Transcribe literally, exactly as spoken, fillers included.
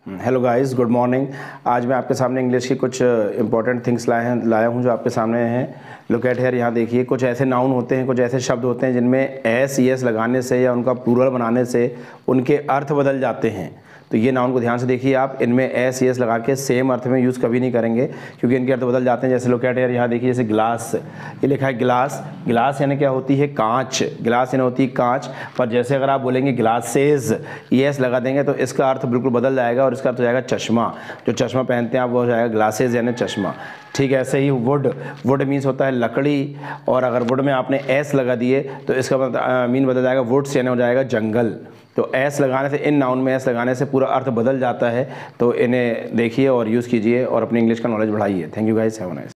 Hello guys, good morning. आज मैं आपके सामने इंग्लिश की कुछ इंपॉर्टेंट थिंग्स लाए हैं लाया हूँ जो आपके सामने हैं। लुक एट हियर, यहाँ देखिए। कुछ ऐसे नाउन होते हैं, कुछ ऐसे शब्द होते हैं जिनमें एस यस लगाने से या उनका प्लूरल बनाने से उनके अर्थ बदल जाते हैं। तो ये नाउन को ध्यान से देखिए आप। इनमें एस यस लगा के सेम अर्थ में यूज़ कभी नहीं करेंगे क्योंकि इनके अर्थ बदल जाते हैं। जैसे लुक एट हियर, यहाँ देखिए। जैसे ग्लास, ये लिखा है गिलास। गिलास यानी क्या होती है? कांच। गिलास यानी होती है कांच। पर जैसे अगर आप बोलेंगे ग्लासेस, यस लगा देंगे तो इसका अर्थ बिल्कुल बदल जाएगा और इसका अर्थ हो जाएगा चश्मा। जो चश्मा पहनते हैं आप वो हो जाएगा ग्लासेस यानी चश्मा। ठीक है। ऐसे ही वुड, वुड मीन्स होता है लकड़ी, और अगर वुड में आपने एस लगा दिए तो इसका मीन बदल जाएगा वुड्स यानी हो जाएगा जंगल। तो एस लगाने से, इन नाउन में एस लगाने से पूरा अर्थ बदल जाता है। तो इन्हें देखिए और यूज़ कीजिए और अपनी इंग्लिश का नॉलेज बढ़ाइए। Thank you guys, have a nice.